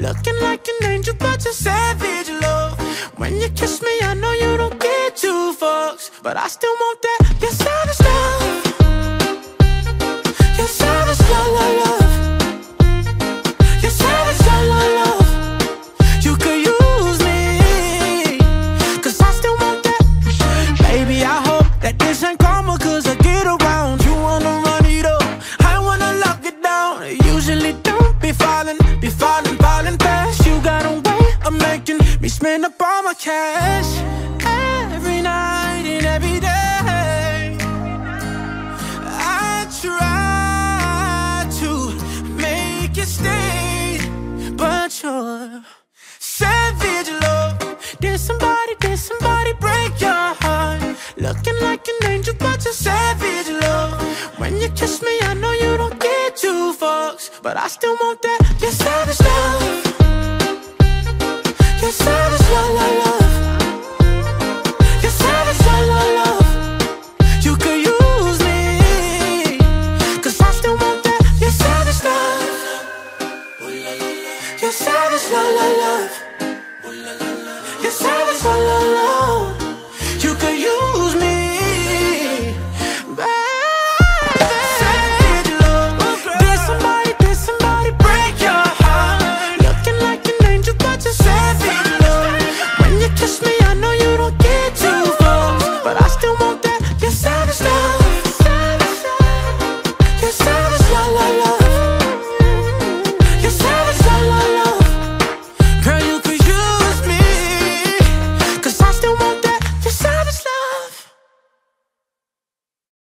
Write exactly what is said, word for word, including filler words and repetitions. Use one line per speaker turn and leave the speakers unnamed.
looking like an angel, but you're savage, love. When you kiss me, I know you don't get two fucks, but I still want that. You're savage, love. You're savage, love, love, love. You're savage, love, love, love. You could use me, cause I still want that. Baby, I hope that this ain't karma, cause I get around. You wanna run it up, I wanna lock it down. I usually don't be falling, be falling, falling fast. You got a way of making me spend up all my cash. Every night and every day I try to make you stay, but you're savage, love. Did somebody, did somebody break your heart? Looking like an angel, but you're savage, love. When you kiss me, I know you don't get two fucks, but I still want that. You're savage, love. You're savage, love, love, love. You're savage, love, love, love. You could use me, cause I still want that. You're savage, love. You're savage, love, love, love. You're savage, love, love, love.